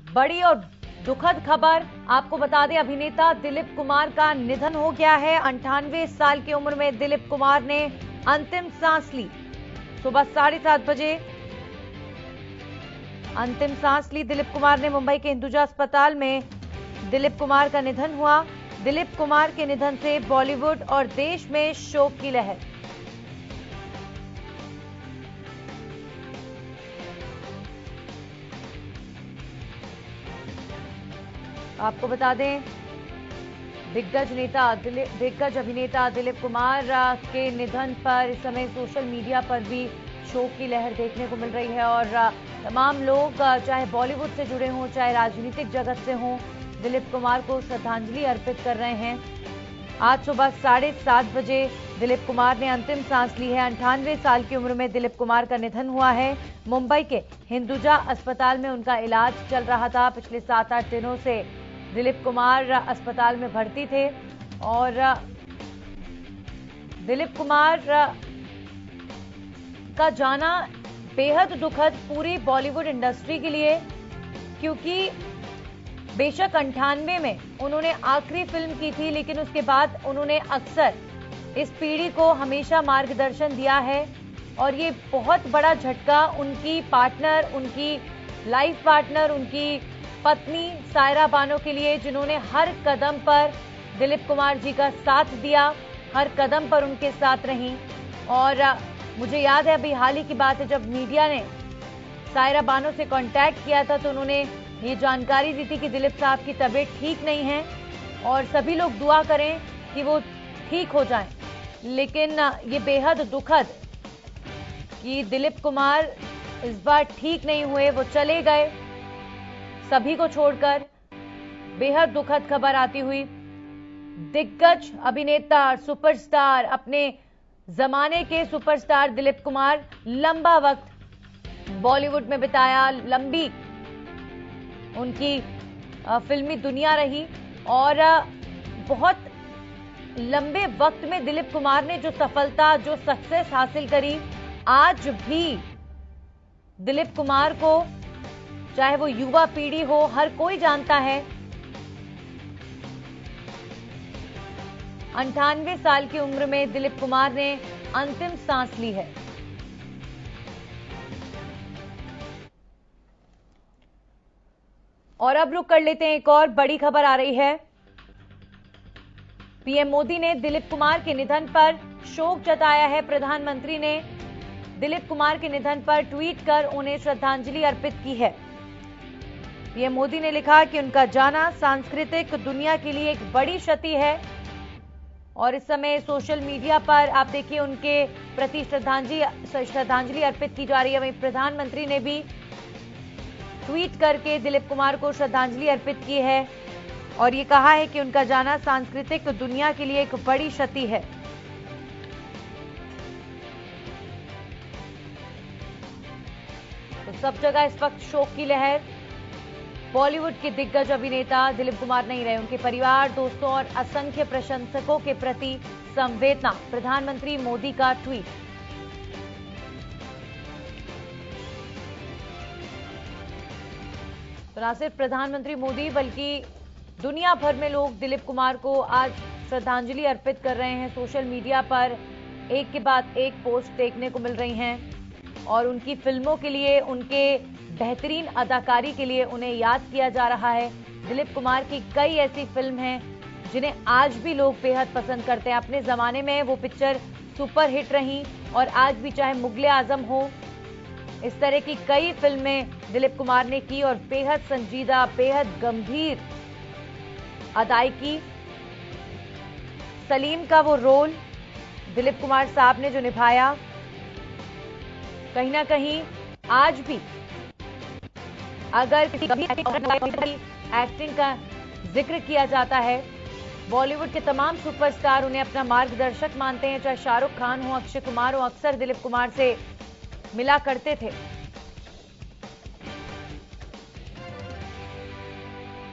बड़ी और दुखद खबर आपको बता दें, अभिनेता दिलीप कुमार का निधन हो गया है। 98 साल की उम्र में दिलीप कुमार ने अंतिम सांस ली। सुबह 7:30 बजे अंतिम सांस ली दिलीप कुमार ने। मुंबई के हिंदुजा अस्पताल में दिलीप कुमार का निधन हुआ। दिलीप कुमार के निधन से बॉलीवुड और देश में शोक की लहर। आपको बता दें, दिग्गज अभिनेता दिलीप कुमार के निधन पर इस समय सोशल मीडिया पर भी शोक की लहर देखने को मिल रही है और तमाम लोग चाहे बॉलीवुड से जुड़े हों चाहे राजनीतिक जगत से हों, दिलीप कुमार को श्रद्धांजलि अर्पित कर रहे हैं। आज सुबह 7:30 बजे दिलीप कुमार ने अंतिम सांस ली है। 98 साल की उम्र में दिलीप कुमार का निधन हुआ है। मुंबई के हिंदुजा अस्पताल में उनका इलाज चल रहा था। पिछले 7-8 दिनों से दिलीप कुमार अस्पताल में भर्ती थे और दिलीप कुमार का जाना बेहद दुखद पूरी बॉलीवुड इंडस्ट्री के लिए, क्योंकि बेशक 98 में उन्होंने आखिरी फिल्म की थी, लेकिन उसके बाद उन्होंने अक्सर इस पीढ़ी को हमेशा मार्गदर्शन दिया है और ये बहुत बड़ा झटका उनकी पार्टनर, उनकी लाइफ पार्टनर, उनकी पत्नी सायरा बानो के लिए, जिन्होंने हर कदम पर दिलीप कुमार जी का साथ दिया, हर कदम पर उनके साथ रहीं। और मुझे याद है, अभी हाल ही की बात है, जब मीडिया ने सायरा बानो से कांटेक्ट किया था तो उन्होंने ये जानकारी दी थी कि दिलीप साहब की तबीयत ठीक नहीं है और सभी लोग दुआ करें कि वो ठीक हो जाएं। लेकिन ये बेहद दुखद कि दिलीप कुमार इस बार ठीक नहीं हुए, वो चले गए सभी को छोड़कर। बेहद दुखद खबर आती हुई। दिग्गज अभिनेता, सुपरस्टार, अपने जमाने के सुपरस्टार दिलीप कुमार लंबा वक्त बॉलीवुड में बिताया, लंबी उनकी फिल्मी दुनिया रही और बहुत लंबे वक्त में दिलीप कुमार ने जो सफलता, जो सक्सेस हासिल करी, आज भी दिलीप कुमार को चाहे वो युवा पीढ़ी हो, हर कोई जानता है। 98 साल की उम्र में दिलीप कुमार ने अंतिम सांस ली है। और अब रुक कर लेते हैं, एक और बड़ी खबर आ रही है। पीएम मोदी ने दिलीप कुमार के निधन पर शोक जताया है। प्रधानमंत्री ने दिलीप कुमार के निधन पर ट्वीट कर उन्हें श्रद्धांजलि अर्पित की है। पीएम मोदी ने लिखा कि उनका जाना सांस्कृतिक दुनिया के लिए एक बड़ी क्षति है और इस समय सोशल मीडिया पर आप देखिए उनके प्रति श्रद्धांजलि अर्पित की जा रही है। वहीं प्रधानमंत्री ने भी ट्वीट करके दिलीप कुमार को श्रद्धांजलि अर्पित की है और ये कहा है कि उनका जाना सांस्कृतिक दुनिया के लिए एक बड़ी क्षति है। तो सब जगह इस वक्त शोक की लहर। बॉलीवुड के दिग्गज अभिनेता दिलीप कुमार नहीं रहे, उनके परिवार, दोस्तों और असंख्य प्रशंसकों के प्रति संवेदना। प्रधानमंत्री मोदी का ट्वीट। तो न सिर्फ प्रधानमंत्री मोदी बल्कि दुनिया भर में लोग दिलीप कुमार को आज श्रद्धांजलि अर्पित कर रहे हैं। सोशल मीडिया पर एक के बाद एक पोस्ट देखने को मिल रही हैं और उनकी फिल्मों के लिए, उनके बेहतरीन अदाकारी के लिए उन्हें याद किया जा रहा है। दिलीप कुमार की कई ऐसी फिल्म हैं जिन्हें आज भी लोग बेहद पसंद करते हैं। अपने जमाने में वो पिक्चर सुपर हिट रही और आज भी, चाहे मुगले आजम हो, इस तरह की कई फिल्में दिलीप कुमार ने की और बेहद संजीदा, बेहद गंभीर अदायकी। सलीम का वो रोल दिलीप कुमार साहब ने जो निभाया, कहीं ना कहीं आज भी अगर किसी एक्टिंग का जिक्र किया जाता है, बॉलीवुड के तमाम सुपरस्टार उन्हें अपना मार्गदर्शक मानते हैं। चाहे शाहरुख खान हो, अक्षय कुमार हो, अक्सर दिलीप कुमार से मिला करते थे।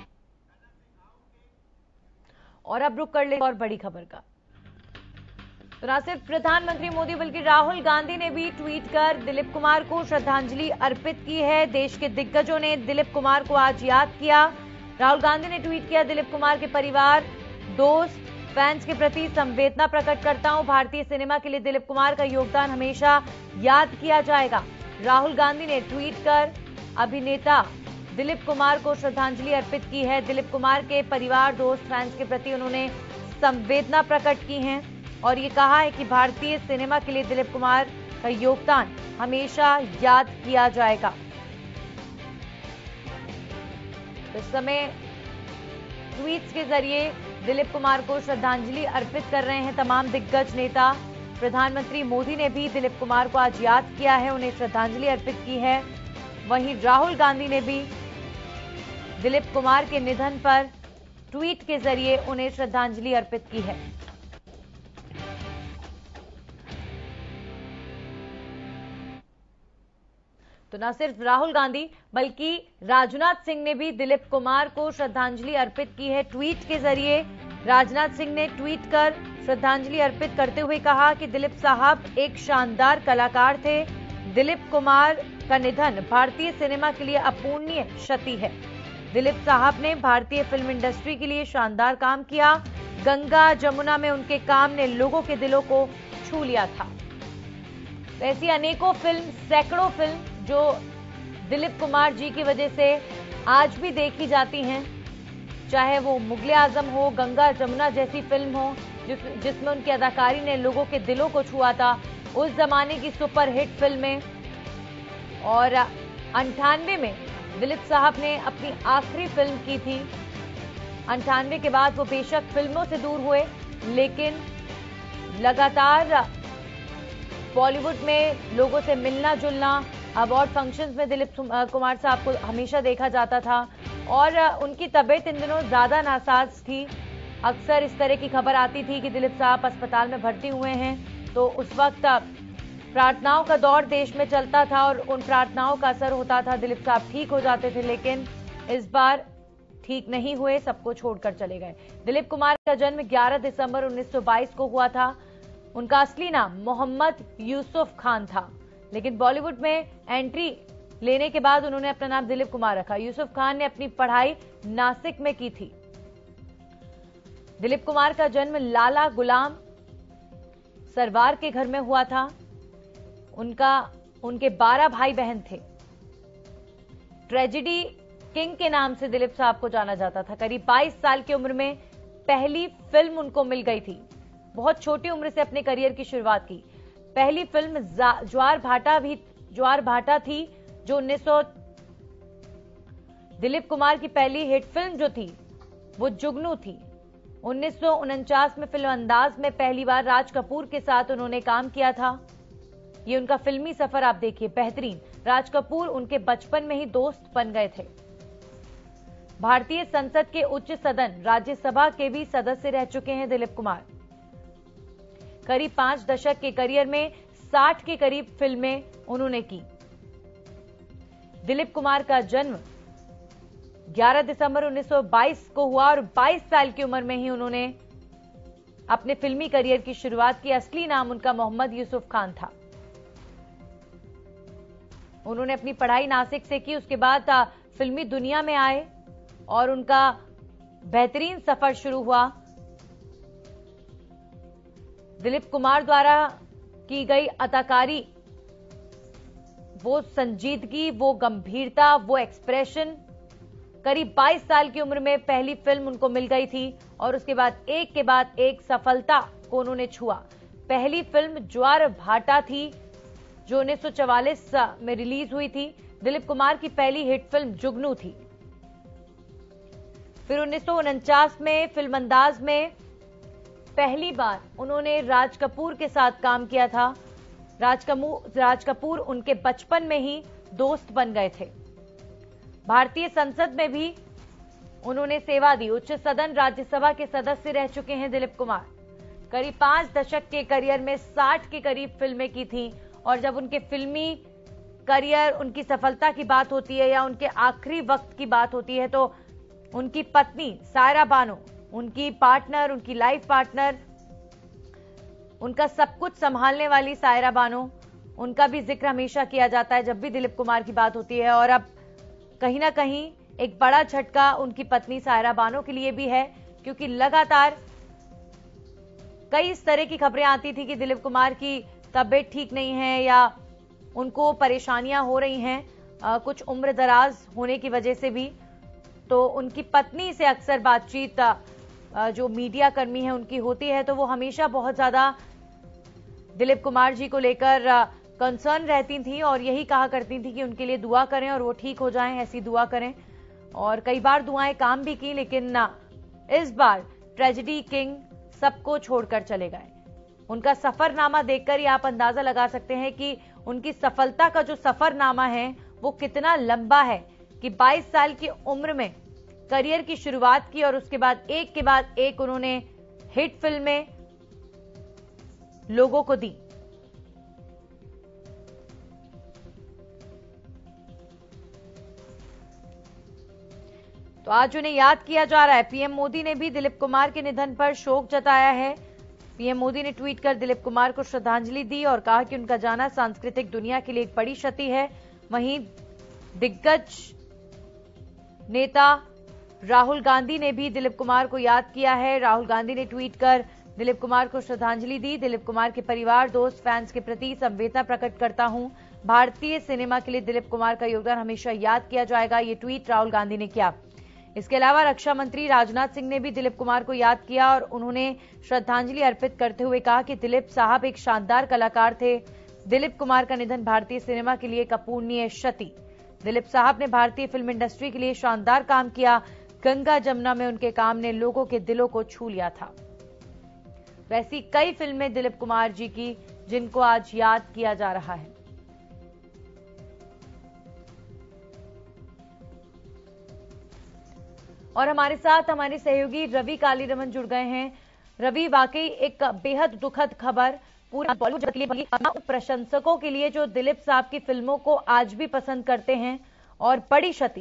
और अब रुक कर ले और बड़ी खबर का। तो न सिर्फ प्रधानमंत्री मोदी बल्कि राहुल गांधी ने भी ट्वीट कर दिलीप कुमार को श्रद्धांजलि अर्पित की है। देश के दिग्गजों ने दिलीप कुमार को आज याद किया। राहुल गांधी ने ट्वीट किया, दिलीप कुमार के परिवार, दोस्त, फैंस के प्रति संवेदना प्रकट करता हूं। भारतीय सिनेमा के लिए दिलीप कुमार का योगदान हमेशा याद किया जाएगा। राहुल गांधी ने ट्वीट कर अभिनेता दिलीप कुमार को श्रद्धांजलि अर्पित की है। दिलीप कुमार के परिवार, दोस्त, फैंस के प्रति उन्होंने संवेदना प्रकट की है और ये कहा है कि भारतीय सिनेमा के लिए दिलीप कुमार का योगदान हमेशा याद किया जाएगा। इस समय ट्वीट्स के जरिए दिलीप कुमार को श्रद्धांजलि अर्पित कर रहे हैं तमाम दिग्गज नेता। प्रधानमंत्री मोदी ने भी दिलीप कुमार को आज याद किया है, उन्हें श्रद्धांजलि अर्पित की है। वहीं राहुल गांधी ने भी दिलीप कुमार के निधन पर ट्वीट के जरिए उन्हें श्रद्धांजलि अर्पित की है। तो न सिर्फ राहुल गांधी बल्कि राजनाथ सिंह ने भी दिलीप कुमार को श्रद्धांजलि अर्पित की है। ट्वीट के जरिए राजनाथ सिंह ने ट्वीट कर श्रद्धांजलि अर्पित करते हुए कहा कि दिलीप साहब एक शानदार कलाकार थे। दिलीप कुमार का निधन भारतीय सिनेमा के लिए अपूरणीय क्षति है। दिलीप साहब ने भारतीय फिल्म इंडस्ट्री के लिए शानदार काम किया। गंगा जमुना में उनके काम ने लोगों के दिलों को छू लिया था। ऐसी अनेकों फिल्म, सैकड़ों फिल्म जो दिलीप कुमार जी की वजह से आज भी देखी जाती हैं, चाहे वो मुगले आजम हो, गंगा जमुना जैसी फिल्म हो जिसमें उनकी अदाकारी ने लोगों के दिलों को छुआ था, उस जमाने की सुपरहिट फिल्में। और 98 में दिलीप साहब ने अपनी आखिरी फिल्म की थी। 98 के बाद वो बेशक फिल्मों से दूर हुए, लेकिन लगातार बॉलीवुड में लोगों से मिलना जुलना, अवार्ड फंक्शंस में दिलीप कुमार साहब को हमेशा देखा जाता था और उनकी तबीयत इन दिनों ज्यादा नासाज थी। अक्सर इस तरह की खबर आती थी कि दिलीप साहब अस्पताल में भर्ती हुए हैं, तो उस वक्त प्रार्थनाओं का दौर देश में चलता था और उन प्रार्थनाओं का असर होता था, दिलीप साहब ठीक हो जाते थे। लेकिन इस बार ठीक नहीं हुए, सबको छोड़कर चले गए। दिलीप कुमार का जन्म 11 दिसंबर 1922 को हुआ था। उनका असली नाम मोहम्मद यूसुफ खान था, लेकिन बॉलीवुड में एंट्री लेने के बाद उन्होंने अपना नाम दिलीप कुमार रखा। यूसुफ खान ने अपनी पढ़ाई नासिक में की थी। दिलीप कुमार का जन्म लाला गुलाम सरवार के घर में हुआ था। उनके 12 भाई बहन थे। ट्रेजेडी किंग के नाम से दिलीप साहब को जाना जाता था। करीब 22 साल की उम्र में पहली फिल्म उनको मिल गई थी। बहुत छोटी उम्र से अपने करियर की शुरुआत की। पहली फिल्म ज्वार भाटा थी जो दिलीप कुमार की पहली हिट फिल्म जो थी वो जुगनू थी। 1949 में फिल्म अंदाज में पहली बार राज कपूर के साथ उन्होंने काम किया था। ये उनका फिल्मी सफर आप देखिए, बेहतरीन। राज कपूर उनके बचपन में ही दोस्त बन गए थे। भारतीय संसद के उच्च सदन राज्यसभा के भी सदस्य रह चुके हैं दिलीप कुमार। करीब 5 दशक के करियर में 60 के करीब फिल्में उन्होंने की। दिलीप कुमार का जन्म 11 दिसंबर 1922 को हुआ और 22 साल की उम्र में ही उन्होंने अपने फिल्मी करियर की शुरुआत की। असली नाम उनका मोहम्मद यूसुफ खान था। उन्होंने अपनी पढ़ाई नासिक से की, उसके बाद फिल्मी दुनिया में आए और उनका बेहतरीन सफर शुरू हुआ। दिलीप कुमार द्वारा की गई अदाकारी, वो संजीदगी, वो गंभीरता, वो एक्सप्रेशन, करीब 22 साल की उम्र में पहली फिल्म उनको मिल गई थी और उसके बाद एक सफलता को उन्होंने छुआ। पहली फिल्म ज्वार भाटा थी जो 1944 में रिलीज हुई थी। दिलीप कुमार की पहली हिट फिल्म जुगनू थी। फिर 1949 में फिल्म अंदाज में पहली बार उन्होंने राज कपूर के साथ काम किया था। राज कपूर उनके बचपन में ही दोस्त बन गए थे। भारतीय संसद में भी उन्होंने सेवा दी। उच्च सदन राज्यसभा के सदस्य रह चुके हैं दिलीप कुमार। करीब 5 दशक के करियर में 60 के करीब फिल्में की थी और जब उनके फिल्मी करियर, उनकी सफलता की बात होती है या उनके आखिरी वक्त की बात होती है तो उनकी पत्नी सायरा बानो, उनकी पार्टनर, उनकी लाइफ पार्टनर उनका सब कुछ संभालने वाली सायरा बानो, उनका भी जिक्र हमेशा किया जाता है जब भी दिलीप कुमार की बात होती है। और अब कहीं ना कहीं एक बड़ा झटका उनकी पत्नी सायरा बानो के लिए भी है, क्योंकि लगातार कई इस तरह की खबरें आती थी कि दिलीप कुमार की तबीयत ठीक नहीं है या उनको परेशानियां हो रही हैं, कुछ उम्र दराज होने की वजह से भी। तो उनकी पत्नी से अक्सर बातचीत जो मीडिया कर्मी है उनकी होती है, तो वो हमेशा बहुत ज्यादा दिलीप कुमार जी को लेकर कंसर्न रहती थी और यही कहा करती थी कि उनके लिए दुआ करें और वो ठीक हो जाएं, ऐसी दुआ करें। और कई बार दुआएं काम भी की, लेकिन इस बार ट्रेजेडी किंग सबको छोड़कर चले गए। उनका सफरनामा देखकर ही आप अंदाजा लगा सकते हैं कि उनकी सफलता का जो सफरनामा है वो कितना लंबा है, कि 22 साल की उम्र में करियर की शुरुआत की और उसके बाद एक के बाद एक उन्होंने हिट फिल्में लोगों को दी। तो आज उन्हें याद किया जा रहा है। पीएम मोदी ने भी दिलीप कुमार के निधन पर शोक जताया है। पीएम मोदी ने ट्वीट कर दिलीप कुमार को श्रद्धांजलि दी और कहा कि उनका जाना सांस्कृतिक दुनिया के लिए एक बड़ी क्षति है। वहीं दिग्गज नेता राहुल गांधी ने भी दिलीप कुमार को याद किया है। राहुल गांधी ने ट्वीट कर दिलीप कुमार को श्रद्धांजलि दी। दिलीप कुमार के परिवार, दोस्त, फैंस के प्रति संवेदना प्रकट करता हूं। भारतीय सिनेमा के लिए दिलीप कुमार का योगदान हमेशा याद किया जाएगा, ये ट्वीट राहुल गांधी ने किया। इसके अलावा रक्षा मंत्री राजनाथ सिंह ने भी दिलीप कुमार को याद किया और उन्होंने श्रद्धांजलि अर्पित करते हुए कहा कि दिलीप साहब एक शानदार कलाकार थे। दिलीप कुमार का निधन भारतीय सिनेमा के लिए एक अपूरणीय क्षति। दिलीप साहब ने भारतीय फिल्म इंडस्ट्री के लिए शानदार काम किया। गंगा जमुना में उनके काम ने लोगों के दिलों को छू लिया था। वैसी कई फिल्में दिलीप कुमार जी की जिनको आज याद किया जा रहा है। और हमारे साथ हमारे सहयोगी रवि कालीरमन जुड़ गए हैं। रवि, वाकई एक बेहद दुखद खबर पूरे बॉलीवुड जगत के लिए बनी, प्रशंसकों के लिए जो दिलीप साहब की फिल्मों को आज भी पसंद करते हैं, और बड़ी क्षति।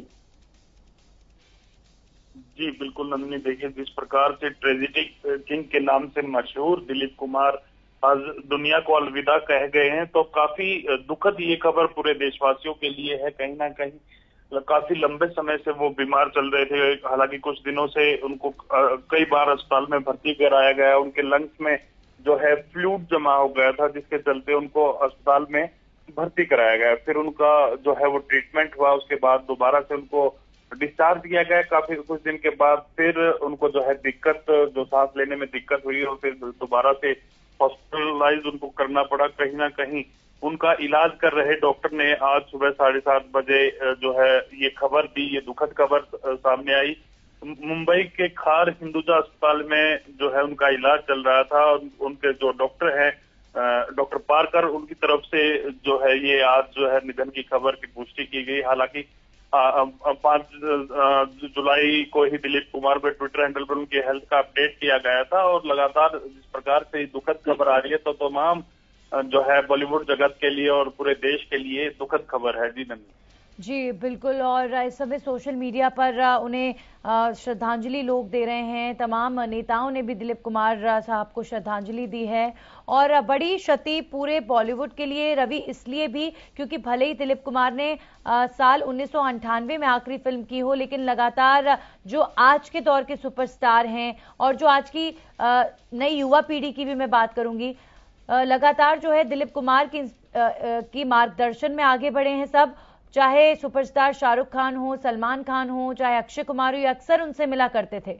जी बिल्कुल नंदिनी, देखिए जिस प्रकार से ट्रेजेडी किंग के नाम से मशहूर दिलीप कुमार आज दुनिया को अलविदा कह गए हैं, तो काफी दुखद ये खबर पूरे देशवासियों के लिए है। कहीं ना कहीं काफी लंबे समय से वो बीमार चल रहे थे। हालांकि कुछ दिनों से उनको कई बार अस्पताल में भर्ती कराया गया। उनके लंग्स में जो है फ्लूइड जमा हो गया था, जिसके चलते उनको अस्पताल में भर्ती कराया गया। फिर उनका जो है वो ट्रीटमेंट हुआ, उसके बाद दोबारा से उनको डिस्चार्ज किया गया। काफी कुछ दिन के बाद फिर उनको जो है दिक्कत, जो सांस लेने में दिक्कत हुई और फिर दोबारा से हॉस्पिटलाइज उनको करना पड़ा। कहीं ना कहीं उनका इलाज कर रहे डॉक्टर ने आज सुबह 7:30 बजे जो है ये खबर दी, ये दुखद खबर सामने आई। मुंबई के खार हिंदुजा अस्पताल में जो है उनका इलाज चल रहा था और उनके जो डॉक्टर हैं डॉक्टर पारकर, उनकी तरफ से जो है ये आज जो है निधन की खबर की पुष्टि की गई। हालांकि 5 जुलाई को ही दिलीप कुमार के ट्विटर हैंडल पर उनकी हेल्थ का अपडेट किया गया था और लगातार जिस प्रकार से दुखद खबर आ रही है तो तमाम जो है बॉलीवुड जगत के लिए और पूरे देश के लिए दुखद खबर है। जी नंदी जी बिल्कुल, और इस समय सोशल मीडिया पर उन्हें श्रद्धांजलि लोग दे रहे हैं। तमाम नेताओं ने भी दिलीप कुमार साहब को श्रद्धांजलि दी है और बड़ी क्षति पूरे बॉलीवुड के लिए, रवि, इसलिए भी क्योंकि भले ही दिलीप कुमार ने साल 1998 में आखिरी फिल्म की हो, लेकिन लगातार जो आज के दौर के सुपरस्टार हैं और जो आज की नई युवा पीढ़ी की भी मैं बात करूंगी, लगातार जो है दिलीप कुमार की मार्गदर्शन में आगे बढ़े हैं सब। चाहे सुपरस्टार शाहरुख खान हो, सलमान खान हो, चाहे अक्षय कुमार हो, अक्सर उनसे मिला करते थे।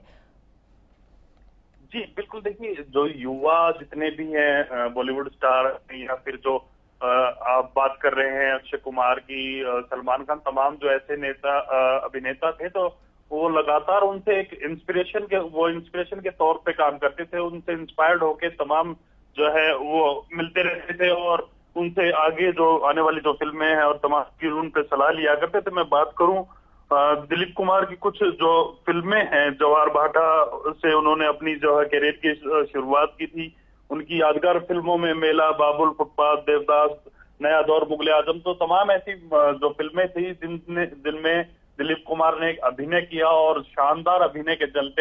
जी बिल्कुल, देखिए जो युवा जितने भी हैं बॉलीवुड स्टार या फिर जो आप बात कर रहे हैं अक्षय कुमार की, सलमान खान, तमाम जो ऐसे नेता अभिनेता थे, तो वो लगातार उनसे एक इंस्पिरेशन के तौर पे काम करते थे। उनसे इंस्पायर्ड होके तमाम जो है वो मिलते रहते थे और उनसे आगे जो आने वाली जो फिल्में हैं और तमाम की उन पे सलाह लिया करते थे। मैं बात करूं दिलीप कुमार की कुछ जो फिल्में हैं, जवाहर भाटा से उन्होंने अपनी जो है करियर की शुरुआत की थी। उनकी यादगार फिल्मों में मेला, बाबुल, फुटपाथ, देवदास, नया दौर, मुगले आजम, तो तमाम ऐसी जो फिल्में थी जिनमें दिलीप कुमार ने एक अभिनय किया और शानदार अभिनय के चलते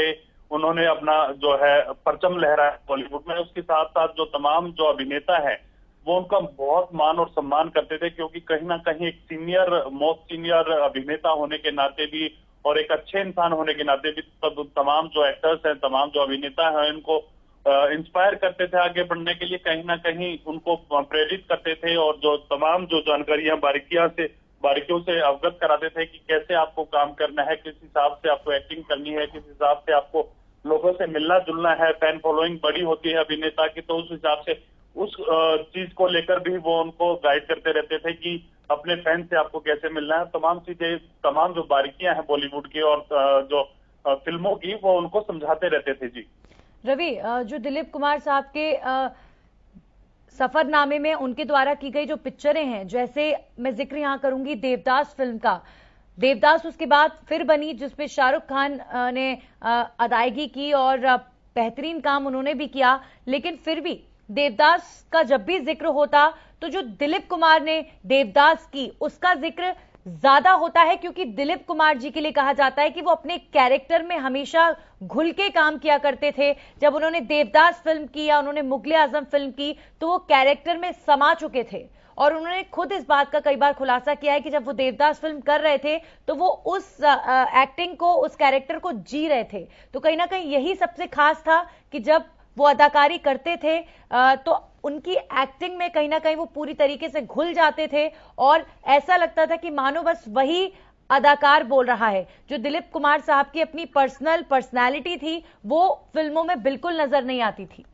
उन्होंने अपना जो है परचम लहराया बॉलीवुड में। उसके साथ साथ जो तमाम जो अभिनेता है वो उनका बहुत मान और सम्मान करते थे, क्योंकि कहीं ना कहीं एक मोस्ट सीनियर अभिनेता होने के नाते भी और एक अच्छे इंसान होने के नाते भी तमाम जो एक्टर्स हैं, तमाम जो अभिनेता हैं, इनको इंस्पायर करते थे आगे बढ़ने के लिए, कहीं ना कहीं उनको प्रेरित करते थे और जो तमाम जो जानकारियां बारीकियों से अवगत कराते थे कि कैसे आपको काम करना है, किस हिसाब से आपको एक्टिंग करनी है, किस हिसाब से आपको लोगों से मिलना जुलना है। फैन फॉलोइंग बड़ी होती है अभिनेता की, तो उस हिसाब से उस चीज को लेकर भी वो उनको गाइड करते रहते थे कि अपने फैन से आपको कैसे मिलना है। तमाम चीजें, तमाम जो बारीकियां हैं बॉलीवुड की और जो फिल्मों की, वो उनको समझाते रहते थे। जी रवि, जो दिलीप कुमार साहब के सफरनामे में उनके द्वारा की गई जो पिक्चरें हैं, जैसे मैं जिक्र यहां करूंगी देवदास फिल्म का। देवदास उसके बाद फिर बनी, जिसमें शाहरुख खान ने अदायगी की और बेहतरीन काम उन्होंने भी किया, लेकिन फिर भी देवदास का जब भी जिक्र होता तो जो दिलीप कुमार ने देवदास की उसका जिक्र ज्यादा होता है, क्योंकि दिलीप कुमार जी के लिए कहा जाता है कि वो अपने कैरेक्टर में हमेशा घुल के काम किया करते थे। जब उन्होंने देवदास फिल्म की या उन्होंने मुगले आजम फिल्म की तो वो कैरेक्टर में समा चुके थे, और उन्होंने खुद इस बात का कई बार खुलासा किया है कि जब वो देवदास फिल्म कर रहे थे तो वो उस एक्टिंग को, उस कैरेक्टर को जी रहे थे। तो कहीं ना कहीं यही सबसे खास था कि जब वो अदाकारी करते थे तो उनकी एक्टिंग में कहीं ना कहीं वो पूरी तरीके से घुल जाते थे और ऐसा लगता था कि मानो बस वही अदाकार बोल रहा है। जो दिलीप कुमार साहब की अपनी पर्सनालिटी थी वो फिल्मों में बिल्कुल नजर नहीं आती थी।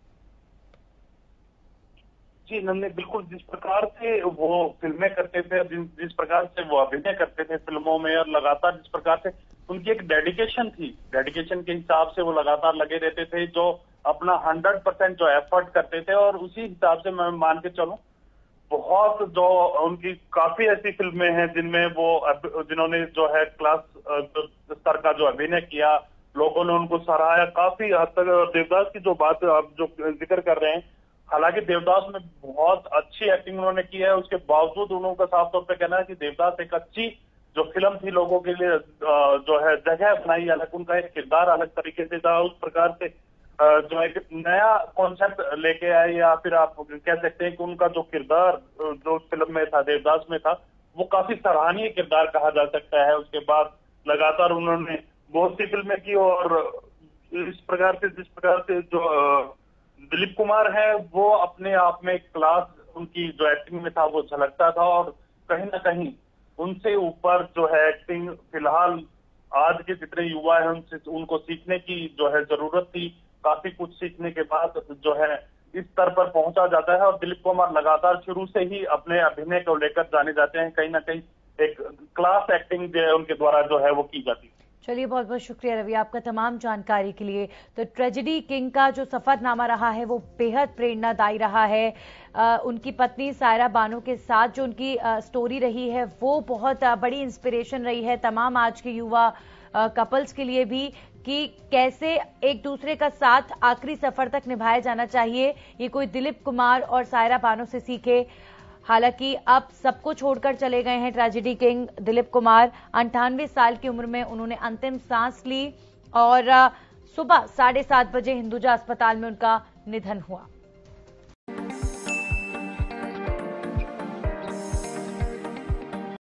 जी नन्हे, बिल्कुल जिस प्रकार से वो फिल्में करते थे, जिस प्रकार से वो अभिनय करते थे फिल्मों में, और लगातार जिस प्रकार से उनकी एक डेडिकेशन थी, डेडिकेशन के हिसाब से वो लगातार लगे रहते थे, जो अपना 100% जो एफर्ट करते थे, और उसी हिसाब से मैं मान के चलूं बहुत जो उनकी काफी ऐसी फिल्में हैं जिन्होंने जो है क्लास स्तर का जो अभिनय किया, लोगों ने उनको सराहा काफी हद तक। देवदास की जो बात आप जो जिक्र कर रहे हैं, हालांकि देवदास में बहुत अच्छी एक्टिंग उन्होंने की है, उसके बावजूद उन्होंने साफ तौर पे कहना है कि देवदास एक अच्छी जो फिल्म थी, लोगों के लिए जो है जगह बनाई अलग, उनका एक किरदार अलग तरीके से था। उस प्रकार से जो एक नया कॉन्सेप्ट लेके आए, या फिर आप कह सकते हैं कि उनका जो किरदार जो फिल्म में था, देवदास में था, वो काफी सराहनीय किरदार कहा जा सकता है। उसके बाद लगातार उन्होंने बहुत सी फिल्में की, और इस प्रकार से जिस प्रकार से जो दिलीप कुमार है वो अपने आप में क्लास, उनकी जो एक्टिंग में था वो झलकता था, और कहीं ना कहीं उनसे ऊपर जो है एक्टिंग फिलहाल आज के जितने युवा हैं उनको सीखने की जो है जरूरत थी। काफी कुछ सीखने के बाद जो है इस स्तर पर पहुंचा जाता है, और दिलीप कुमार लगातार शुरू से ही अपने अभिनय को लेकर जाने जाते हैं। कहीं ना कहीं एक क्लास एक्टिंग जो है उनके द्वारा जो है वो की जाती है। चलिए, बहुत बहुत शुक्रिया रवि आपका तमाम जानकारी के लिए। तो ट्रेजेडी किंग का जो सफरनामा रहा है वो बेहद प्रेरणादायी रहा है। उनकी पत्नी सायरा बानो के साथ जो उनकी स्टोरी रही है वो बहुत बड़ी इंस्पिरेशन रही है तमाम आज के युवा कपल्स के लिए भी, कि कैसे एक दूसरे का साथ आखिरी सफर तक निभाया जाना चाहिए। ये कोई दिलीप कुमार और सायरा बानो से सीखे। हालांकि अब सबको छोड़कर चले गए हैं ट्रेजेडी किंग दिलीप कुमार। 98 साल की उम्र में उन्होंने अंतिम सांस ली और सुबह 7:30 बजे हिंदुजा अस्पताल में उनका निधन हुआ।